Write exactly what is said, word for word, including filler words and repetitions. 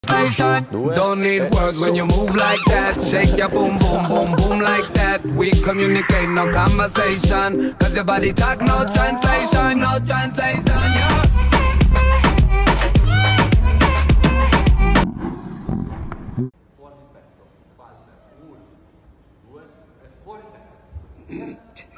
Station. Don't need words when you move like that. Shake your boom, boom, boom, boom like that. We communicate, no conversation. Cause your body talk, no translation, no translation, yeah. Fuori petto, palle, uno, due e fuori petto.